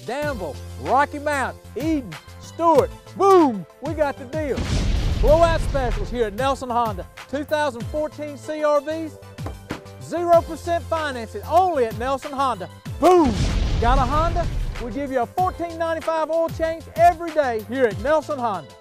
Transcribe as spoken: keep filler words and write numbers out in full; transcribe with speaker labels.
Speaker 1: Danville, Rocky Mount, Eden, Stewart, boom, we got the deal. Blowout specials here at Nelson Honda. two thousand fourteen C R Vs, zero percent financing only at Nelson Honda. Boom! Got a Honda? We give you a fourteen ninety-five oil change every day here at Nelson Honda.